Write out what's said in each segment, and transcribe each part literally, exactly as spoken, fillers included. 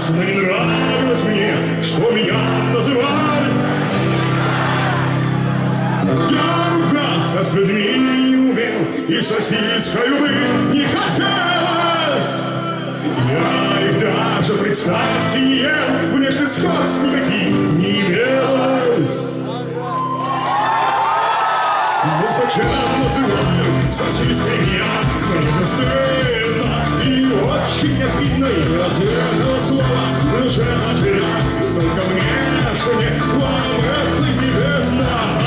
ужасно не нравилось мне, что меня называли. Я ругаться с людьми не умел, и сосискою быть не хотелось. Я их даже, представьте, не ел, внешне сходств никаких не имелось. Ну зачем называют сосиской меня? Мне же стыдно и очень обидно, и от этого слова уже потеря. Только внешне вам это не видно.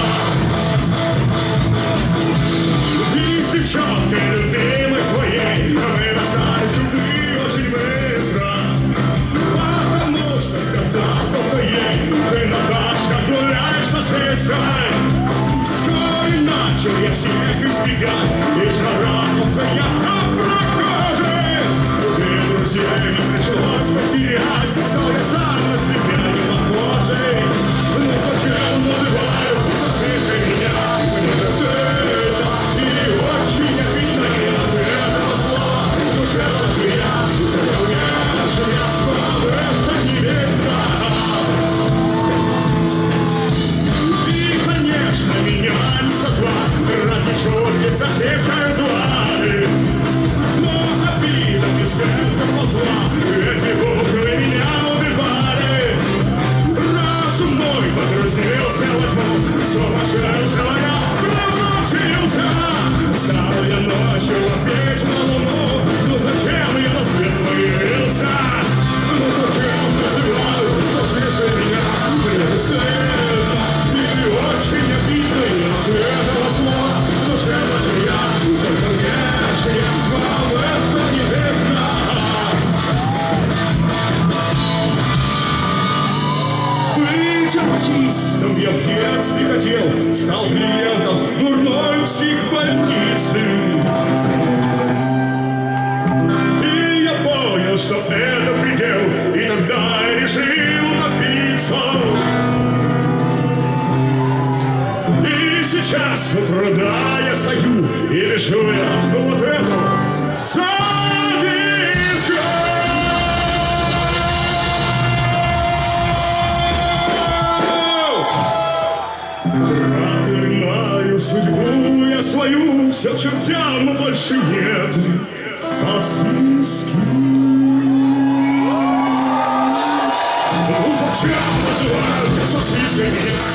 И с девчонкой любимой своей мы расстались, увы, очень быстро. Потому что сказал кто-то ей: ты, Наташка, гуляешь со сестрой. Вскоре начал я всех избегать, и шарахался я от прохожих. И друзей мне пришлось потерять, стал я сам на себя не похожий. Ну зачем называют со сестрой меня? Мне же стыдно и очень обидно, и от этого слова душе потеря. Только внешне вам это не видно. И, конечно, меня не созвать, ради шутки соседская звали. Но обида мне в сердце ползла, эти буквы меня убивали. Разум мой погрузился во тьму, сумасшедшего я превратился. Стал я ночью опять на луну, но зачем я на свет появился? Ну зачем называют сослышали меня? Мне стыдно и очень обидно, и от этого слова в душе потеря. Только внешне вам это не видно. Быть артистом я в детстве хотел, стал клиентом дурной психбольницы. И я понял, что это предел, и тогда я решил утопиться. И сейчас у пруда я стою, и вижу я вот эту записку. Проклинаю судьбу я свою, все чертям, но больше нет сосиски. Ну зачем называют сосиской меня?